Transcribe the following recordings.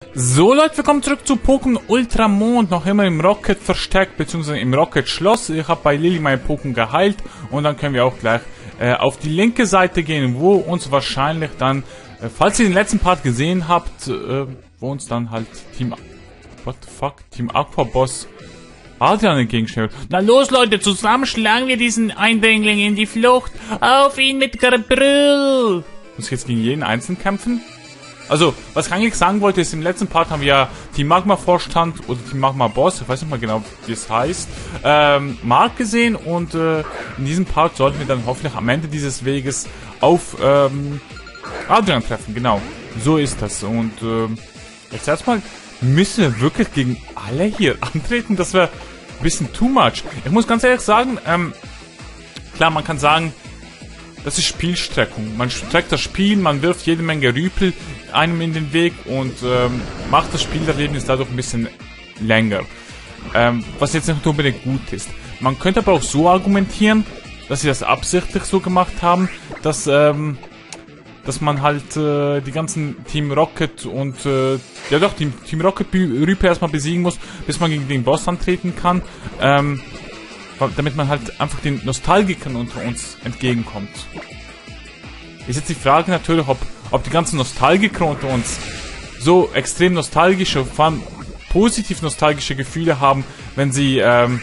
So Leute, willkommen zurück zu Pokémon Ultramond, noch immer im Rocket versteckt, beziehungsweise im Rocket Schloss. Ich habe bei Lilly meine Pokémon geheilt und dann können wir auch gleich auf die linke Seite gehen, wo uns wahrscheinlich dann, falls ihr den letzten Part gesehen habt, wo uns dann halt Team Aqua Boss Adrian entgegenstellt. Na los Leute, zusammen schlagen wir diesen Eindringling in die Flucht, auf ihn mit Gebrüll! Muss ich jetzt gegen jeden einzeln kämpfen? Also, was ich eigentlich sagen wollte, ist, im letzten Part haben wir ja Team Magma Vorstand oder Team Magma Boss, ich weiß nicht mal genau, wie es heißt, Mark gesehen und in diesem Part sollten wir dann hoffentlich am Ende dieses Weges auf Adrian treffen, genau. So ist das. Und jetzt erstmal müssen wir wirklich gegen alle hier antreten, das wäre ein bisschen too much. Ich muss ganz ehrlich sagen, klar, man kann sagen, das ist Spielstreckung. Man streckt das Spiel, man wirft jede Menge Rüpel einem in den Weg und macht das Spielerlebnis dadurch ein bisschen länger. Was jetzt nicht unbedingt gut ist. Man könnte aber auch so argumentieren, dass sie das absichtlich so gemacht haben, dass man halt die ganzen Team Rocket und ja doch, Team Rocket Rüpel erstmal besiegen muss, bis man gegen den Boss antreten kann. Damit man halt einfach den Nostalgikern unter uns entgegenkommt. Ist jetzt die Frage natürlich, ob die ganzen Nostalgiker unter uns so extrem nostalgische, vor allem positiv nostalgische Gefühle haben, wenn sie halt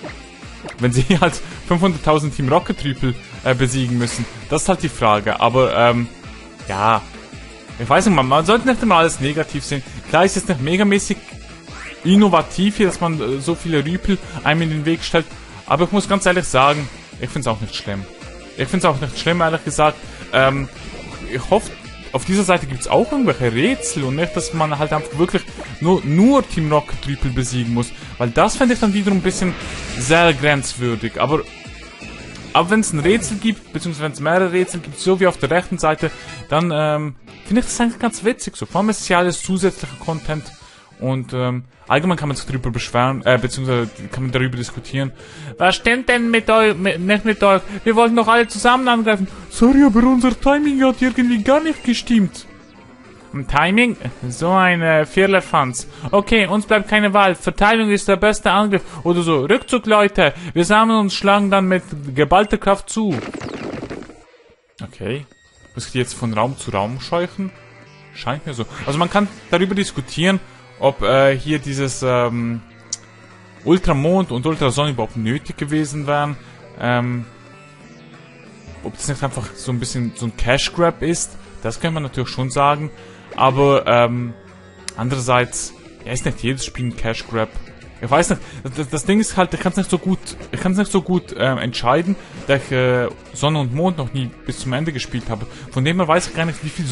500.000 Team Rocket Rüpel besiegen müssen. Das ist halt die Frage, aber ja, ich weiß nicht, man sollte nicht immer alles negativ sehen. Klar ist es nicht megamäßig innovativ hier, dass man so viele Rüpel einem in den Weg stellt. Aber ich muss ganz ehrlich sagen, ich finde es auch nicht schlimm. Ich finde es auch nicht schlimm, ehrlich gesagt. Ich hoffe, auf dieser Seite gibt es auch irgendwelche Rätsel und nicht, dass man halt einfach wirklich nur Team Rocket Rüpel besiegen muss. Weil das fände ich dann wiederum ein bisschen sehr grenzwürdig. Aber wenn es ein Rätsel gibt, beziehungsweise wenn es mehrere Rätsel gibt, so wie auf der rechten Seite, dann finde ich das eigentlich ganz witzig. So, vor allem ist es ja alles zusätzlicher Content. Und allgemein kann man sich darüber beschweren, beziehungsweise kann man darüber diskutieren. Was stimmt denn nicht mit euch? Wir wollten doch alle zusammen angreifen. Sorry, aber unser Timing hat irgendwie gar nicht gestimmt. Timing? So ein Firlefanz. Okay, uns bleibt keine Wahl. Verteidigung ist der beste Angriff. Oder so. Rückzug, Leute. Wir sammeln uns, schlagen dann mit geballter Kraft zu. Okay. Muss ich die jetzt von Raum zu Raum scheuchen? Scheint mir so. Also man kann darüber diskutieren, ob hier dieses Ultramond und Ultrasonne überhaupt nötig gewesen wären. Ob das nicht einfach so ein bisschen so ein Cash-Grab ist, das kann man natürlich schon sagen. Aber andererseits, ja, ist nicht jedes Spiel ein Cash-Grab. Ich weiß nicht, das Ding ist halt, ich kann es nicht so gut entscheiden, da ich Sonne und Mond noch nie bis zum Ende gespielt habe. Von dem her weiß ich gar nicht, wie viel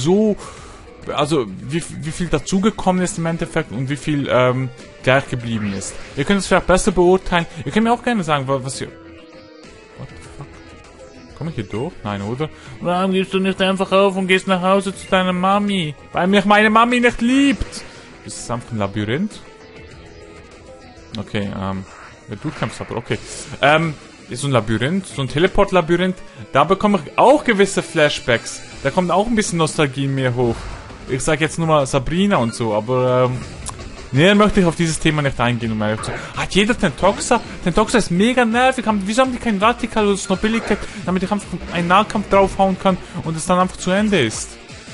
wie viel dazugekommen ist im Endeffekt und wie viel gleich geblieben ist. Ihr könnt es vielleicht besser beurteilen. Ihr könnt mir auch gerne sagen, was ihr... What the fuck? Komme ich hier durch? Nein, oder? Warum gehst du nicht einfach auf und gehst nach Hause zu deiner Mami? Weil mich meine Mami nicht liebt! Ist das einfach ein Labyrinth? Okay, du kämpfst aber, okay. Ist so ein Labyrinth, so ein Teleport-Labyrinth. Da bekomme ich auch gewisse Flashbacks. Da kommt auch ein bisschen Nostalgie in mir hoch. Ich sag jetzt nur mal Sabrina und so, aber näher möchte ich auf dieses Thema nicht eingehen, um ehrlich zu sein. Hat jeder Tentoxa? Tentoxa ist mega nervig. Wieso haben die kein Radikal oder Snobility, damit ich einfach einen Nahkampf draufhauen kann und es dann einfach zu Ende ist?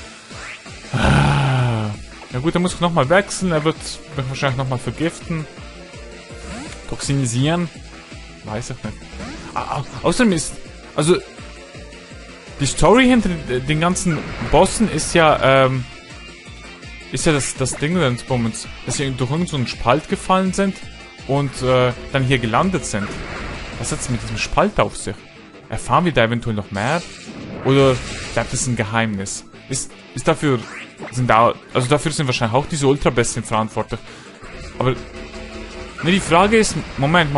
Ja gut, dann muss ich nochmal wechseln. Er wird mich wahrscheinlich nochmal vergiften. Toxinisieren. Weiß ich nicht. Außerdem ist... Also... Die Story hinter den ganzen Bossen ist ja, das Ding, dass sie durch irgendeinen so einen Spalt gefallen sind und dann hier gelandet sind. Was hat es mit diesem Spalt auf sich? Erfahren wir da eventuell noch mehr? Oder bleibt es ein Geheimnis? Dafür sind wahrscheinlich auch diese Ultra-Bestien verantwortlich. Aber, ne, die Frage ist, Moment.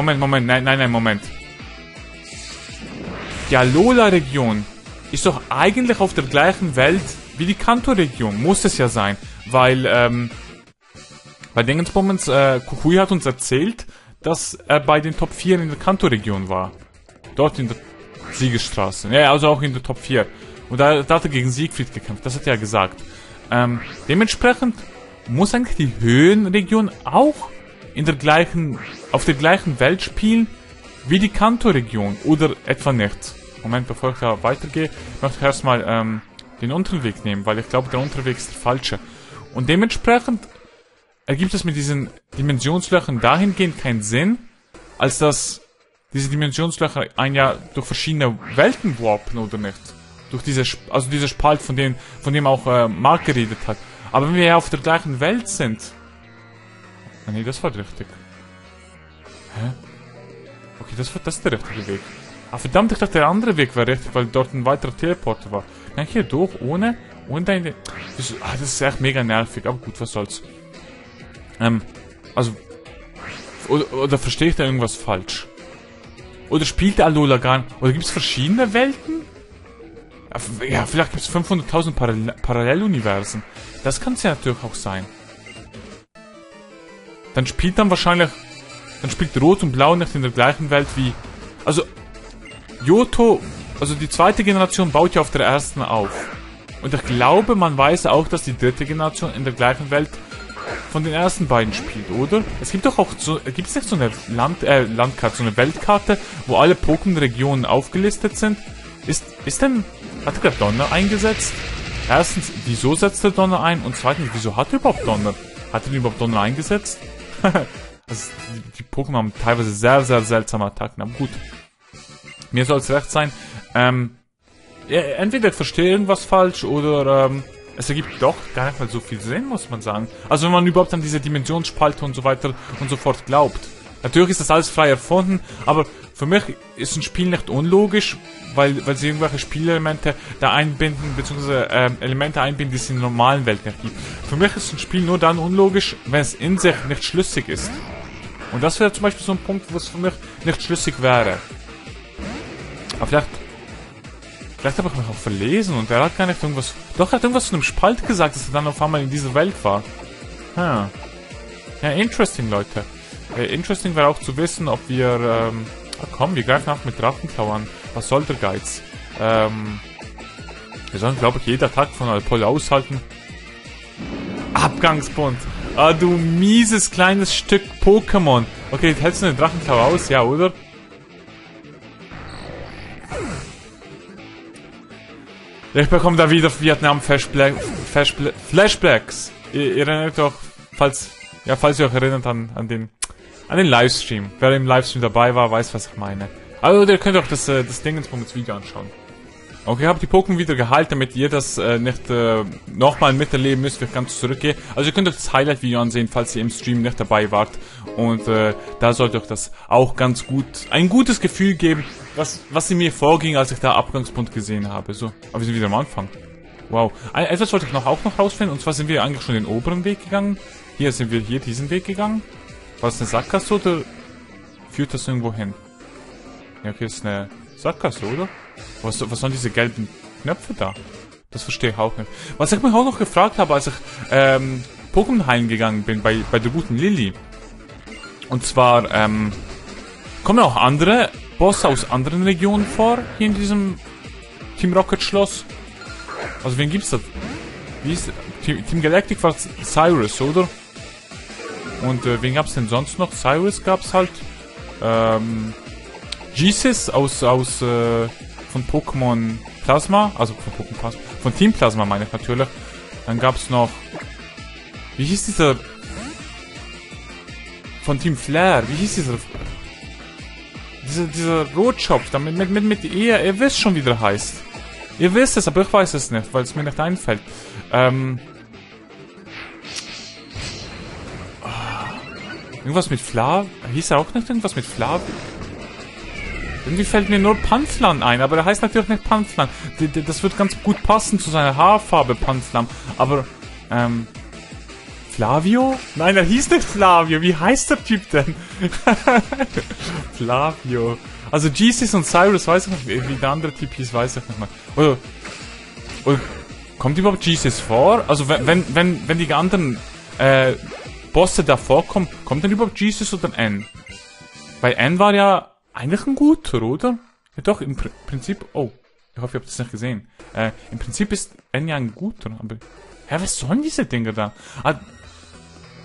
Die Alola-Region ist doch eigentlich auf der gleichen Welt wie die Kanto-Region. Muss es ja sein. Weil, bei Dingensbummens, Kukui hat uns erzählt, dass er bei den Top 4 in der Kanto-Region war. Dort in der Siegesstraße. Ja, also auch in der Top 4. Und da hat er gegen Siegfried gekämpft. Das hat er ja gesagt. Dementsprechend muss eigentlich die Höhenregion auch auf der gleichen Welt spielen wie die Kanto-Region oder etwa nicht? Moment, bevor ich da weitergehe, möchte ich erstmal den unteren Weg nehmen, weil ich glaube, der untere Weg ist der falsche. Und dementsprechend ergibt es mit diesen Dimensionslöchern dahingehend keinen Sinn, als dass diese Dimensionslöcher ein ja durch verschiedene Welten warpen, oder nicht? Durch diese Spalt, von dem auch Mark geredet hat. Aber wenn wir ja auf der gleichen Welt sind... Ah, nee, das war richtig. Hä? Okay, das ist der richtige Weg. Ah, verdammt, ich dachte, der andere Weg wäre richtig, weil dort ein weiterer Teleporter war. Kann ich hier durch, ohne eine... Das ist echt mega nervig, aber gut, was soll's. Also... Oder verstehe ich da irgendwas falsch? Oder spielt der Alola gar nicht? Oder gibt es verschiedene Welten? Ja, vielleicht gibt es 500.000 Paralleluniversen. Das kann es ja natürlich auch sein. Dann spielt Rot und Blau nicht in der gleichen Welt wie... Also, Johto, also die zweite Generation baut ja auf der ersten auf. Und ich glaube, man weiß auch, dass die dritte Generation in der gleichen Welt von den ersten beiden spielt, oder? Es gibt doch auch so, gibt es nicht so eine Landkarte, so eine Weltkarte, wo alle Pokémon-Regionen aufgelistet sind? Hat der Donner eingesetzt? Erstens, wieso setzt der Donner ein? Und zweitens, wieso hat er überhaupt Donner? Hat er überhaupt Donner eingesetzt? Also, die Pokémon haben teilweise sehr, sehr seltsame Attacken, aber gut. Mir soll es recht sein. Entweder ich verstehe irgendwas falsch oder es ergibt doch gar nicht mal so viel Sinn, muss man sagen. Also wenn man überhaupt an diese Dimensionsspalte und so weiter und so fort glaubt. Natürlich ist das alles frei erfunden, aber für mich ist ein Spiel nicht unlogisch, weil sie irgendwelche Spielelemente da einbinden, beziehungsweise Elemente einbinden, die es in der normalen Welt nicht gibt. Für mich ist ein Spiel nur dann unlogisch, wenn es in sich nicht schlüssig ist. Und das wäre zum Beispiel so ein Punkt, wo es für mich nicht schlüssig wäre. Aber vielleicht habe ich mich auch verlesen und er hat gar nicht irgendwas... Doch, er hat irgendwas zu einem Spalt gesagt, dass er dann auf einmal in dieser Welt war. Ja, interesting, Leute. Interesting wäre auch zu wissen, ob wir... komm, wir greifen auch mit Drachenklau an. Was soll der Geiz? Wir sollen, glaube ich, jede Attacke von Alpol aushalten. Abgangspunkt. Ah, du mieses kleines Stück Pokémon. Okay, hältst du den Drachenklau aus? Ja, oder? Ich bekomme da wieder Flashbacks. Ihr erinnert doch, falls ihr euch erinnert an den Livestream. Wer im Livestream dabei war, weiß, was ich meine. Also, ihr könnt auch das Dingensbums Video anschauen. Okay, ich habe die Pokémon wieder geheilt, damit ihr das nicht nochmal miterleben müsst, wenn ich ganz zurückgehe. Also ihr könnt euch das Highlight-Video ansehen, falls ihr im Stream nicht dabei wart. Und da sollte euch das auch ganz gut, ein gutes Gefühl geben, was in mir vorging, als ich da Abgangspunkt gesehen habe. So, aber wir sind wieder am Anfang. Wow. Etwas wollte ich auch noch rausfinden, und zwar sind wir eigentlich schon den oberen Weg gegangen. Hier sind wir diesen Weg gegangen. War das eine Sackgasse oder führt das irgendwo hin? Ja, okay, das ist eine Sackgasse, oder? Was sollen diese gelben Knöpfe da? Das verstehe ich auch nicht. Was ich mich auch noch gefragt habe, als ich Pokémon heilen gegangen bin bei der guten Lilly. Und zwar kommen auch andere Bosse aus anderen Regionen vor, hier in diesem Team Rocket Schloss. Also wen gibt's da? Wie ist Team Galactic war Cyrus, oder? Und wen gab's denn sonst noch? Cyrus gab's halt. Jesus von Pokémon Plasma, also von Pokémon Plasma, von Team Plasma meine ich natürlich. Dann gab's noch, wie hieß dieser, von Team Flare, wie hieß dieser Rotschopf, damit mit ihr wisst schon, wie der heißt. Ihr wisst es, aber ich weiß es nicht, weil es mir nicht einfällt. Irgendwas mit Flav, hieß er auch nicht irgendwas mit Flav? Irgendwie fällt mir nur Panflan ein, aber er heißt natürlich nicht Panflan. Das wird ganz gut passen zu seiner Haarfarbe, Panflam. Aber, Flavio? Nein, er hieß nicht Flavio. Wie heißt der Typ denn? Flavio. Also Jesus und Cyrus, weiß ich nicht, wie der andere Typ hieß, weiß ich nicht mal. Oder kommt überhaupt Jesus vor? Also wenn die anderen, Bosse da vorkommen, kommt denn überhaupt Jesus oder N? Weil N war ja eigentlich ein guter, oder? Ja doch, im Prinzip... Oh, ich hoffe, ihr habt das nicht gesehen. Im Prinzip ist N ja ein guter, aber... Hä, was sollen diese Dinger da?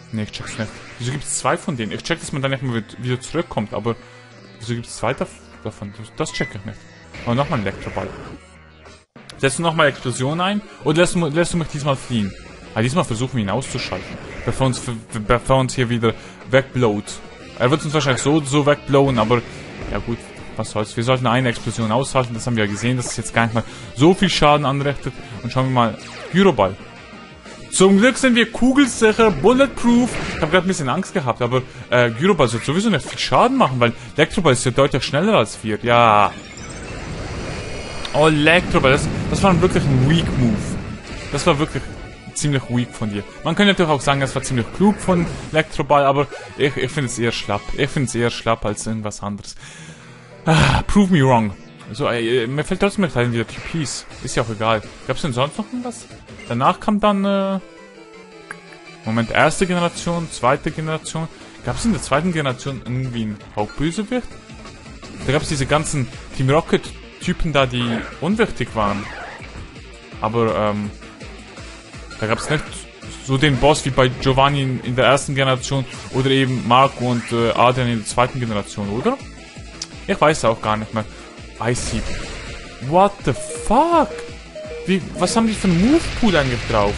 Ne, ich check's nicht. Wieso gibt's zwei von denen? Ich check, dass man dann nicht mehr wieder zurückkommt, aber wieso gibt's zwei davon? Das check ich nicht. Aber nochmal ein Elektroball. Setzt du nochmal Explosion ein oder lässt du mich diesmal fliehen? Aber diesmal versuchen wir ihn auszuschalten, bevor uns hier wieder wegblowt. Er wird uns wahrscheinlich so wegblowen, aber ja gut, was soll's. Wir sollten eine Explosion aushalten, das haben wir ja gesehen, dass es jetzt gar nicht mal so viel Schaden anrichtet. Und schauen wir mal, Gyroball. Zum Glück sind wir kugelsicher, bulletproof. Ich habe gerade ein bisschen Angst gehabt, aber Gyroball soll sowieso nicht viel Schaden machen, weil Elektroball ist ja deutlich schneller als wir. Ja. Oh, Elektroball, das war wirklich ein weak Move. Das war wirklich ziemlich weak von dir. Man könnte natürlich auch sagen, das war ziemlich klug von Elektroball, aber ich finde es eher schlapp. Ich finde es eher schlapp als irgendwas anderes. Prove me wrong. So, mir fällt trotzdem nicht ein, wieder TPs. Ist ja auch egal. Gab's denn sonst noch irgendwas? Danach kam dann, Moment, erste Generation, zweite Generation. Gab's in der zweiten Generation irgendwie einen Hauptbösewicht? Da gab's diese ganzen Team Rocket Typen da, die unwichtig waren. Aber, da gab's nicht so den Boss wie bei Giovanni in der ersten Generation oder eben Marco und Adrian in der zweiten Generation, oder? Ich weiß auch gar nicht mehr. Icy. What the fuck? Was haben die für einen Move-Pool eigentlich drauf?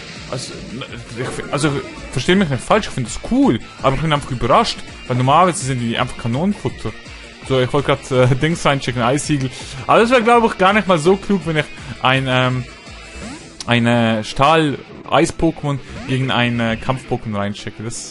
Also verstehe mich nicht falsch, ich finde das cool, aber ich bin einfach überrascht, weil normalerweise sind die einfach Kanonenfutter. So, ich wollte gerade Dings reinschicken, Eissigel. Aber das wäre, glaube ich, gar nicht mal so klug, wenn ich eine Stahl-Eis-Pokémon gegen ein Kampf-Pokémon reinschicke. Das...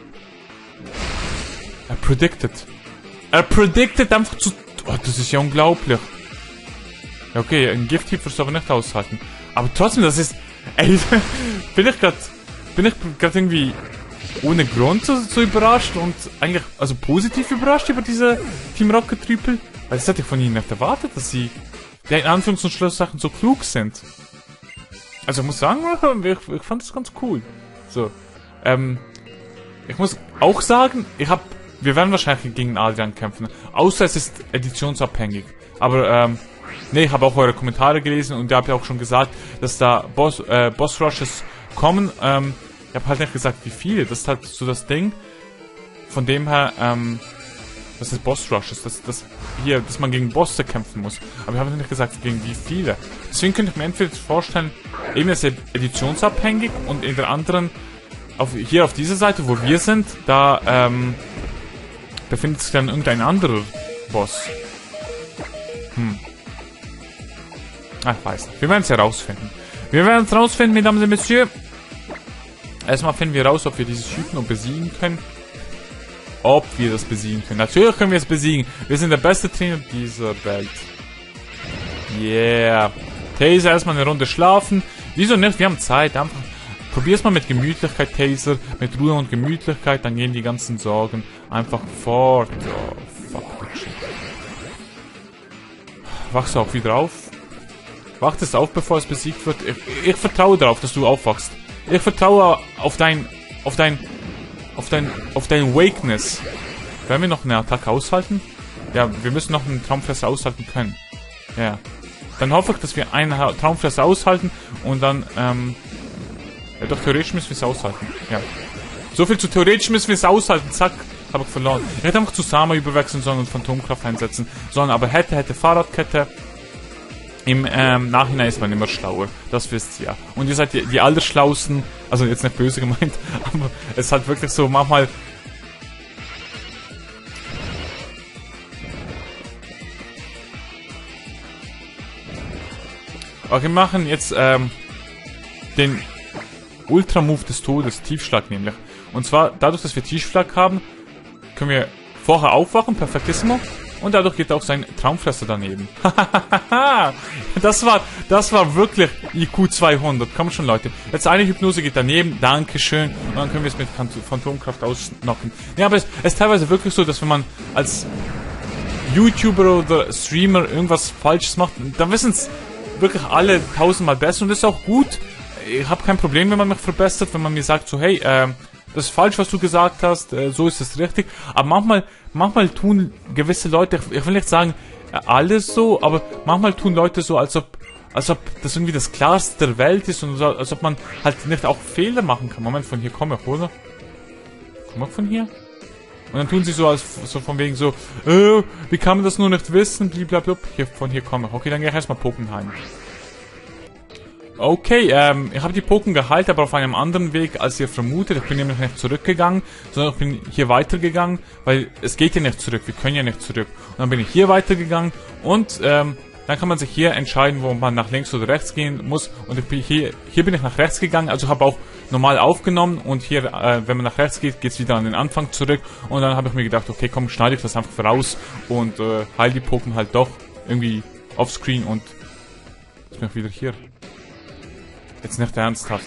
Er predicted einfach zu... Oh, das ist ja unglaublich. Ja, okay, ein Gift-Typ wirst du aber nicht aushalten. Aber trotzdem, das ist... Ey, bin ich gerade irgendwie ohne Grund so überrascht und eigentlich, also positiv überrascht über diese Team Rocket Triple. Weil das hätte ich von ihnen nicht erwartet, dass sie in Anführungs- und Schlusssachen so klug sind. Also ich muss sagen, ich fand das ganz cool. So, ich muss auch sagen, wir werden wahrscheinlich gegen Adrian kämpfen. Außer es ist editionsabhängig. Aber, ich habe auch eure Kommentare gelesen und ihr habt ja auch schon gesagt, dass da Boss Rushes kommen. Ich habe halt nicht gesagt, wie viele. Das ist halt so das Ding. Von dem her, das ist Boss Rushes. dass man gegen Bosse kämpfen muss. Aber ich habe nicht gesagt, gegen wie viele. Deswegen könnte ich mir entweder vorstellen, eben ist editionsabhängig und in der anderen, hier auf dieser Seite, wo wir sind, da, befindet sich dann irgendein anderer Boss. Ich weiß nicht. Wir werden es herausfinden. Wir werden es herausfinden, mesdames et messieurs. Erstmal finden wir raus, ob wir dieses Typen noch besiegen können. Ob wir das besiegen können. Natürlich können wir es besiegen. Wir sind der beste Trainer dieser Welt. Yeah. Taser, erstmal eine Runde schlafen. Wieso nicht? Wir haben Zeit. Einfach probier's mal mit Gemütlichkeit, Taser. Mit Ruhe und Gemütlichkeit. Dann gehen die ganzen Sorgen einfach fort. Oh, fuck the shit. Wachst du auch wieder auf? Wacht es auf, bevor es besiegt wird. Ich vertraue darauf, dass du aufwachst. Ich vertraue auf dein Wakeness. Werden wir noch eine Attacke aushalten? Ja, wir müssen noch einen Traumfresser aushalten können. Ja. Dann hoffe ich, dass wir einen Traumfresser aushalten und dann, ja doch, theoretisch müssen wir es aushalten. Ja. So viel zu theoretisch müssen wir es aushalten. Zack, habe ich verloren. Ich hätte einfach zu Sama überwechseln sollen und Phantomkraft einsetzen sollen, aber hätte Fahrradkette. Im Nachhinein ist man immer schlauer. Das wisst ihr ja. Und ihr seid die Allerschlausten. Also jetzt nicht böse gemeint. Aber es ist halt wirklich so manchmal... Okay, wir machen jetzt den Ultra-Move des Todes. Tiefschlag nämlich. Und zwar dadurch, dass wir Tiefschlag haben, können wir vorher aufwachen. Perfektissimo. Und dadurch geht auch sein Traumfresser daneben. das war wirklich IQ 200. Komm schon, Leute. Jetzt eine Hypnose geht daneben. Dankeschön. Und dann können wir es mit Phantomkraft ausnocken. Ja, aber es ist teilweise wirklich so, dass wenn man als YouTuber oder Streamer irgendwas Falsches macht, dann wissen es wirklich alle tausendmal besser. Und das ist auch gut. Ich habe kein Problem, wenn man mich verbessert, wenn man mir sagt so, hey, das ist falsch, was du gesagt hast, so ist es richtig. Aber manchmal tun gewisse Leute, ich will nicht sagen, alles so, aber manchmal tun Leute so, als ob das irgendwie das Klarste der Welt ist und so, als ob man halt nicht auch Fehler machen kann. Moment, von hier komme ich, oder? Komm von hier. Und dann tun sie so, als so von wegen so, wie kann man das nur nicht wissen, blablabla. Von hier komme ich. Okay, dann gehe ich erstmal Pokémon. Okay, ich habe die Pokémon geheilt, aber auf einem anderen Weg, als ihr vermutet. Ich bin nämlich nicht zurückgegangen, sondern ich bin hier weitergegangen, weil es geht ja nicht zurück, wir können ja nicht zurück. Und dann bin ich hier weitergegangen und dann kann man sich hier entscheiden, wo man nach links oder rechts gehen muss. Und ich bin hier bin ich nach rechts gegangen, also habe auch normal aufgenommen. Und hier, wenn man nach rechts geht, geht es wieder an den Anfang zurück. Und dann habe ich mir gedacht, okay, komm, schneide ich das einfach raus und heil die Pokémon halt doch irgendwie offscreen. Und jetzt bin ich wieder hier. Jetzt nicht ernsthaft.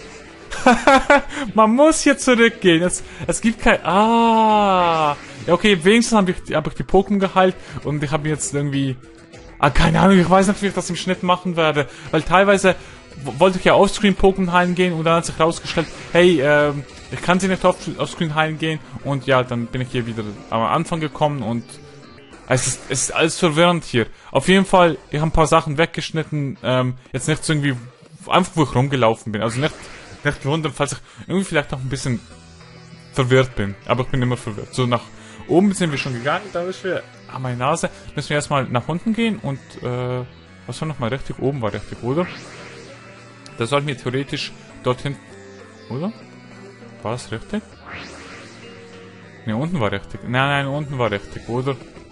Man muss hier zurückgehen. Es gibt kein... Ja, okay, wenigstens habe ich die Pokémon geheilt. Und ich habe jetzt irgendwie... keine Ahnung, ich weiß nicht, wie ich das im Schnitt machen werde. Weil teilweise wollte ich ja offscreen Pokémon heilen gehen und dann hat sich herausgestellt, hey, ich kann sie nicht offscreen heilen gehen. Und ja, dann bin ich hier wieder am Anfang gekommen und es ist alles verwirrend hier. Auf jeden Fall, ich habe ein paar Sachen weggeschnitten. Jetzt nicht so irgendwie, einfach wo ich rumgelaufen bin. Also nicht wundern, falls ich irgendwie vielleicht noch ein bisschen verwirrt bin. Aber ich bin immer verwirrt. So, nach oben sind wir schon gegangen, da ist wir... meine Nase. Müssen wir erstmal nach unten gehen und, was war nochmal richtig? Oben war richtig, oder? Da sollten wir theoretisch dorthin, oder? War das richtig? Ne, unten war richtig. Nein, unten war richtig, oder?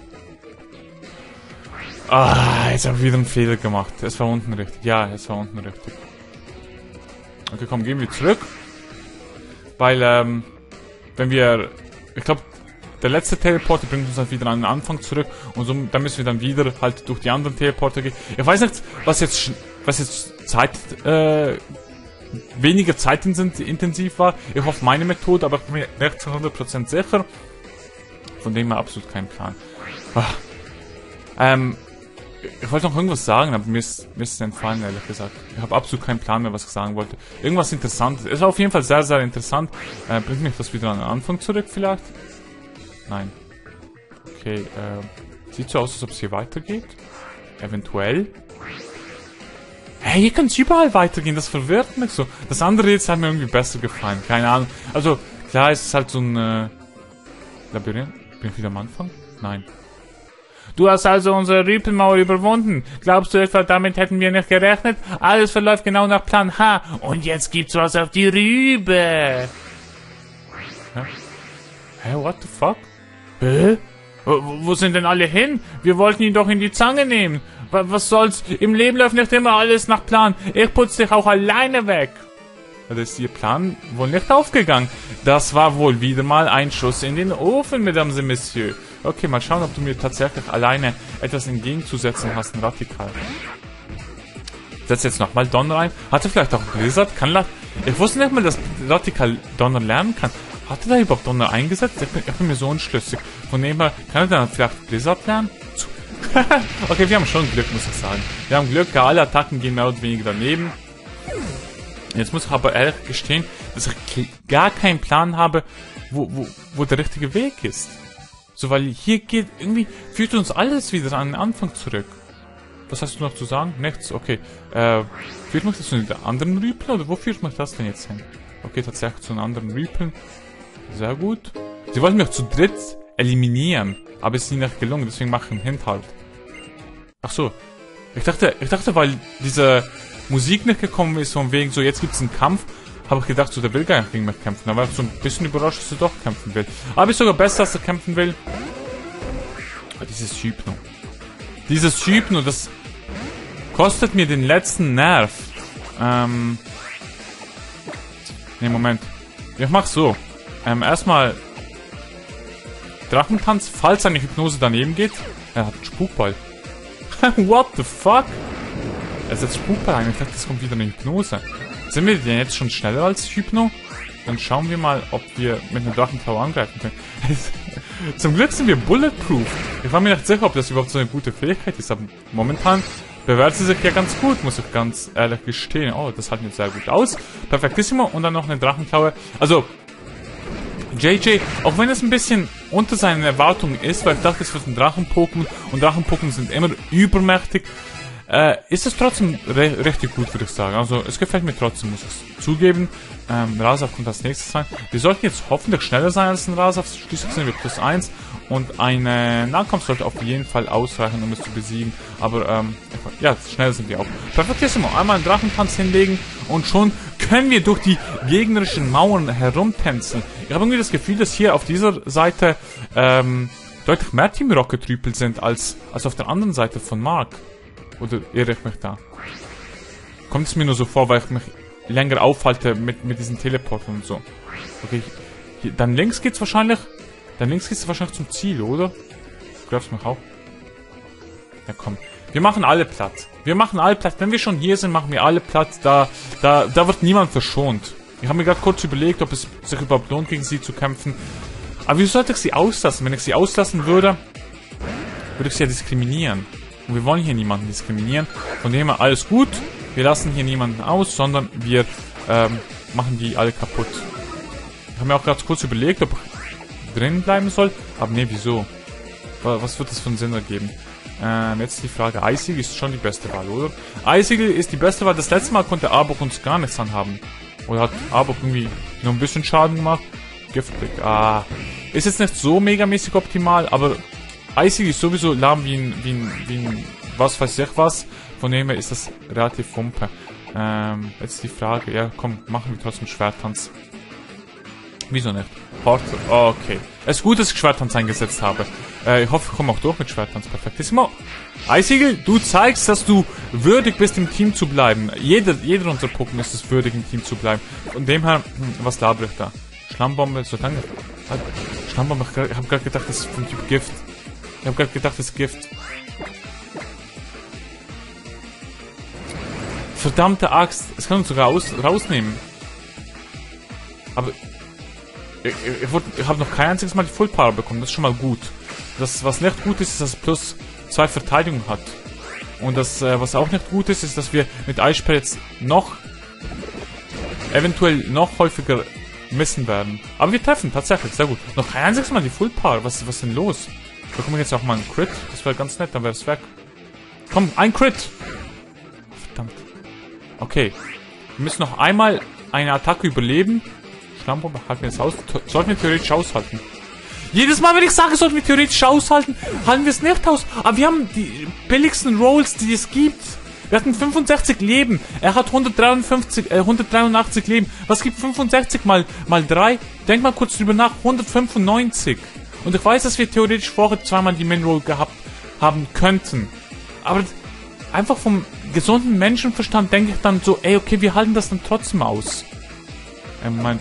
Jetzt habe ich wieder einen Fehler gemacht. Es war unten richtig. Ja, es war unten richtig. Okay, komm, gehen wir zurück. Weil, wenn wir, ich glaube, der letzte Teleporter bringt uns halt wieder an den Anfang zurück und so, dann müssen wir dann wieder halt durch die anderen Teleporter gehen. Ich weiß nicht, was jetzt weniger zeitintensiv war. Ich hoffe meine Methode, aber ich bin mir nicht zu 100% sicher. Von dem her absolut kein Plan. Ich wollte noch irgendwas sagen, aber mir ist es entfallen, ehrlich gesagt. Ich habe absolut keinen Plan mehr, was ich sagen wollte. Irgendwas Interessantes. Es war auf jeden Fall sehr, sehr interessant. Bringt mich das wieder an den Anfang zurück vielleicht? Nein. Okay, sieht so aus, als ob es hier weitergeht. Eventuell. Hey, hier kann es überall weitergehen, das verwirrt mich so. Das andere jetzt hat mir irgendwie besser gefallen, keine Ahnung. Also, klar, es ist halt so ein Labyrinth. Bin ich wieder am Anfang? Nein. Du hast also unsere Rüpelmauer überwunden. Glaubst du etwa, damit hätten wir nicht gerechnet? Alles verläuft genau nach Plan H. Und jetzt gibt's was auf die Rübe. Hä, what the fuck? Hä? Wo sind denn alle hin? Wir wollten ihn doch in die Zange nehmen. Was soll's? Im Leben läuft nicht immer alles nach Plan. Ich putze dich auch alleine weg. Da ist Ihr Plan wohl nicht aufgegangen. Das war wohl wieder mal ein Schuss in den Ofen, Mesdames et Messieurs. Okay, mal schauen, ob du mir tatsächlich alleine etwas entgegenzusetzen hast, ein Radikal. Setz jetzt nochmal Donner ein. Hatte vielleicht auch Blizzard? Ich wusste nicht mal, dass Radikal Donner lernen kann. Hat er da überhaupt Donner eingesetzt? Ich bin mir so unschlüssig. Von dem her, kann er dann vielleicht Blizzard lernen? Okay, wir haben schon Glück, muss ich sagen. Wir haben Glück, alle Attacken gehen mehr oder weniger daneben. Jetzt muss ich aber ehrlich gestehen, dass ich gar keinen Plan habe, wo der richtige Weg ist. So, weil hier geht, irgendwie führt uns alles wieder an den Anfang zurück. Was hast du noch zu sagen? Nichts? Okay. Führt mich das zu den anderen Rüpeln oder wo führt mich das denn jetzt hin? Okay, tatsächlich zu den anderen Rüpeln. Sehr gut. Sie wollten mich zu dritt eliminieren, aber es ist ihnen nicht gelungen, deswegen mache ich einen Hint halt. Ach so. Ich dachte, weil diese Musik nicht gekommen ist, von wegen so, jetzt gibt's einen Kampf, habe ich gedacht, so, der will gar nicht gegen mich kämpfen. Da war ich so ein bisschen überrascht, dass er doch kämpfen will. Aber ist sogar besser, dass er kämpfen will. Aber dieses Hypno. Dieses Hypno, das kostet mir den letzten Nerv. Ne, Moment. Ich mach so. Erstmal Drachentanz, falls eine Hypnose daneben geht. Er hat einen Spukball. What the fuck? Er setzt Spukball ein. Ich dachte, das kommt wieder eine Hypnose. Sind wir denn jetzt schon schneller als Hypno? Dann schauen wir mal, ob wir mit einem Drachenklaue angreifen können. Zum Glück sind wir bulletproof. Ich war mir nicht sicher, ob das überhaupt so eine gute Fähigkeit ist. Aber momentan bewährt sie sich ja ganz gut, muss ich ganz ehrlich gestehen. Oh, das hat mir sehr gut aus. Perfektissimo. Und dann noch eine Drachenklaue. Also, JJ, auch wenn es ein bisschen unter seinen Erwartungen ist, weil ich dachte, es wird ein Drachen-Pokémon und Drachen-Pokémon sind immer übermächtig, ist es trotzdem richtig gut, würde ich sagen. Also, es gefällt mir trotzdem, muss ich zugeben. Rasaf kommt als nächstes rein. Wir sollten jetzt hoffentlich schneller sein als ein Rasaf. Schließlich sind wir +1. Und eine Nahkampf sollte auf jeden Fall ausreichen, um es zu besiegen. Aber, ja, schneller sind wir auch. Perfektissimo. Einmal einen Drachentanz hinlegen und schon können wir durch die gegnerischen Mauern herumtänzeln. Ich habe irgendwie das Gefühl, dass hier auf dieser Seite, deutlich mehr Team Rocket Rüpel sind als auf der anderen Seite von Mark. Oder irre ich mich da? Kommt es mir nur so vor, weil ich mich länger aufhalte mit diesen Teleportern und so. Okay, hier, dann links geht's wahrscheinlich zum Ziel, oder? Du glaubst mich auch? Ja, komm. Wir machen alle platt. Wenn wir schon hier sind, machen wir alle platt. Da wird niemand verschont. Ich habe mir gerade kurz überlegt, ob es sich überhaupt lohnt, gegen sie zu kämpfen. Aber wieso sollte ich sie auslassen? Wenn ich sie auslassen würde, würde ich sie ja diskriminieren. Und wir wollen hier niemanden diskriminieren. Von dem her alles gut. Wir lassen hier niemanden aus, sondern wir machen die alle kaputt. Ich habe mir auch gerade kurz überlegt, ob ich drin bleiben soll. Aber nee, wieso? Was wird das für einen Sinn ergeben? Jetzt die Frage. Eisig ist schon die beste Wahl, oder? Eisig ist die beste Wahl. Das letzte Mal konnte Arbok uns gar nichts anhaben. Oder hat Arbok irgendwie nur ein bisschen Schaden gemacht? Giftblick. Ist jetzt nicht so megamäßig optimal, aber Eisig ist sowieso lahm wie ein was weiß ich was. Von dem her ist das relativ wumpe. Jetzt die Frage. Ja, komm, machen wir trotzdem Schwerttanz. Wieso nicht? Porter. Okay. Es ist gut, dass ich Schwerttanz eingesetzt habe. Ich hoffe, ich komme auch durch mit Schwerttanz. Perfektissimo. Eisigel, du zeigst, dass du würdig bist, im Team zu bleiben. Jeder unserer Pokémon ist es würdig, im Team zu bleiben. Von dem her, was labere ich da? Schlammbombe, so danke. Schlammbombe, ich habe gerade gedacht, das ist vom Typ Gift. Ich habe gerade gedacht, das ist Gift. Verdammte Axt. Es kann uns sogar rausnehmen. Aber ich habe noch kein einziges Mal die Full Power bekommen. Das ist schon mal gut. Das, was nicht gut ist, ist, dass es plus 2 Verteidigung hat. Und das, was auch nicht gut ist, ist, dass wir mit Eissperr jetzt eventuell noch häufiger missen werden. Aber wir treffen tatsächlich, sehr gut. Noch kein einziges Mal die Full Power. Was ist denn los? Bekommen wir jetzt auch mal einen Crit? Das wäre ganz nett, dann wäre es weg. Komm, ein Crit! Verdammt. Okay. Wir müssen noch einmal eine Attacke überleben. Schlammbombe, halten wir jetzt aus. Sollten wir theoretisch aushalten. Jedes Mal, wenn ich sage, sollten wir theoretisch aushalten, halten wir es nicht aus. Aber wir haben die billigsten Rolls, die es gibt. Wir hatten 65 Leben. Er hat 183 Leben. Was gibt 65 mal 3? Denk mal kurz drüber nach. 195. Und ich weiß, dass wir theoretisch vorher zweimal die Min-Roll gehabt haben könnten. Aber einfach vom gesunden Menschenverstand denke ich dann so, ey, okay, wir halten das dann trotzdem aus. Moment.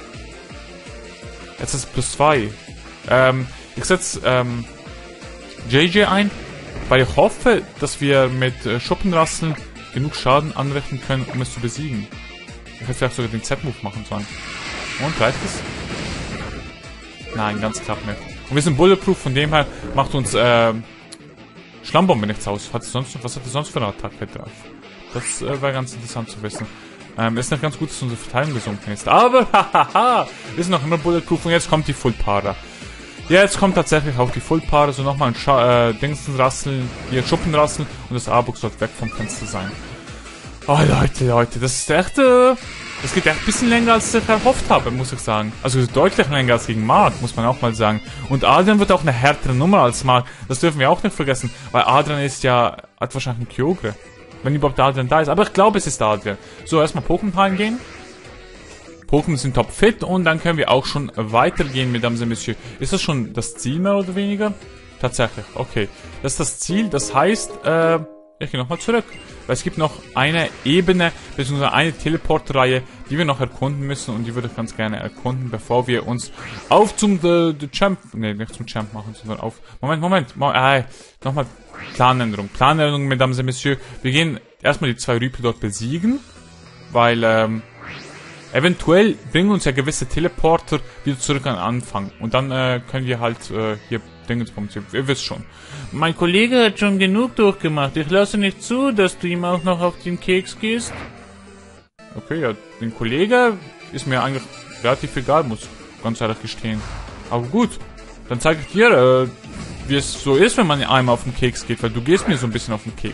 Jetzt ist es plus 2. Ich setze JJ ein, weil ich hoffe, dass wir mit Schuppenrasseln genug Schaden anrichten können, um es zu besiegen. Ich hätte vielleicht sogar den Z-Move machen sollen. Und, reicht es? Nein, ganz klappt nicht. Und wir sind Bulletproof, von dem her macht uns Schlammbombe nichts aus. Was hat er sonst für eine Attacke drauf? Das wäre ganz interessant zu wissen. Ist nicht ganz gut, dass unsere Verteidigung gesunken ist. Aber, hahaha, wir sind noch immer Bulletproof und jetzt kommt die Full Para. Ja, jetzt kommt tatsächlich auch die Full Para. So nochmal ein Dingsenrasseln, hier Schuppenrasseln und das A-Box sollte weg vom Fenster sein. Oh, Leute, das ist echt, das geht echt ein bisschen länger, als ich erhofft habe, muss ich sagen. Also deutlich länger als gegen Mark, muss man auch mal sagen. Und Adrian wird auch eine härtere Nummer als Mark. Das dürfen wir auch nicht vergessen, weil Adrian hat wahrscheinlich einen Kyogre. Wenn überhaupt Adrian da ist. Aber ich glaube, es ist Adrian. So, erstmal Pokémon reingehen. Pokémon sind top fit und dann können wir auch schon weitergehen mit Mesdames et Messieurs. Ist das schon das Ziel mehr oder weniger? Tatsächlich, okay. Das ist das Ziel, das heißt, ich gehe nochmal zurück. Weil es gibt noch eine Ebene, beziehungsweise eine Teleportreihe, die wir noch erkunden müssen und die würde ich ganz gerne erkunden, bevor wir uns auf zum Champ, ne, nicht zum Champ machen, sondern auf, Moment, nochmal Planänderung, Mesdames et Messieurs. Wir gehen erstmal die 2 Rüpel dort besiegen, weil, eventuell bringen uns ja gewisse Teleporter wieder zurück an den Anfang. Und dann können wir halt hier Dingensbums, ihr wisst schon. Mein Kollege hat schon genug durchgemacht. Ich lasse nicht zu, dass du ihm auch noch auf den Keks gehst. Okay, ja, den Kollege ist mir eigentlich relativ egal, muss ganz ehrlich gestehen. Aber gut, dann zeige ich dir, wie es so ist, wenn man einem auf den Keks geht, weil du gehst mir so ein bisschen auf den Keks.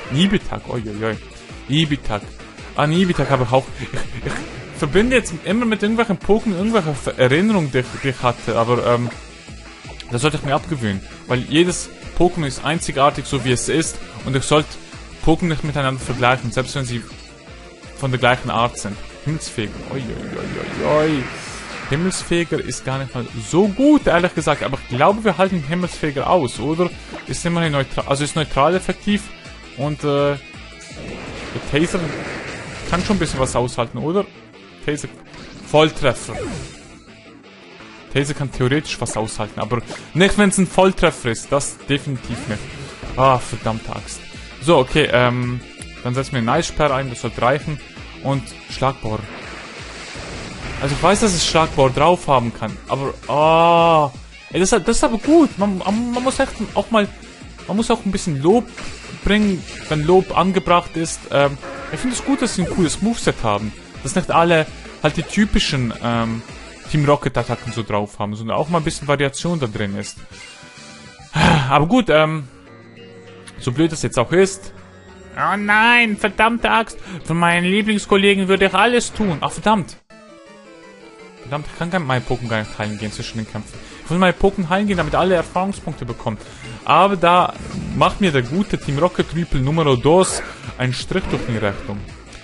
Nibitak, uiuiui. Ibitak. An Ibitak habe ich auch... Ich verbinde jetzt immer mit irgendwelchen Pokémon irgendwelche Erinnerungen, die ich hatte, aber das sollte ich mir abgewöhnen. Weil jedes Pokémon ist einzigartig, so wie es ist, und ich sollte Pokémon nicht miteinander vergleichen, selbst wenn sie von der gleichen Art sind. Himmelsfeger. Uiuiuiui. Himmelsfeger ist gar nicht mal so gut, ehrlich gesagt, aber ich glaube, wir halten Himmelsfeger aus, oder? Ist immerhin neutral, also ist neutral effektiv und der Taser kann schon ein bisschen was aushalten, oder? Taser, Volltreffer. Taser kann theoretisch was aushalten, aber nicht, wenn es ein Volltreffer ist, das definitiv nicht. Ah, verdammte Axt. So, okay, dann setzen wir eine Eissperre ein, das sollte reichen und Schlagbohr. Also ich weiß, dass es Schlagbohr drauf haben kann, aber das ist aber gut. Man muss echt auch mal, man muss auch ein bisschen Lob bringen, wenn Lob angebracht ist. Ich finde es gut, dass sie ein cooles Moveset haben, dass nicht alle halt die typischen Team Rocket Attacken so drauf haben, sondern auch mal ein bisschen Variation da drin ist. Aber gut, so blöd das jetzt auch ist. Oh nein, verdammte Axt. Für meinen Lieblingskollegen würde ich alles tun. Ach verdammt. Verdammt, ich kann meine Pokémon gar nicht heilen gehen zwischen den Kämpfen. Ich will meine Pokémon heilen gehen, damit alle Erfahrungspunkte bekommen. Aber da macht mir der gute Team Rocket Triple Numero 2 einen Strich durch die Rechnung.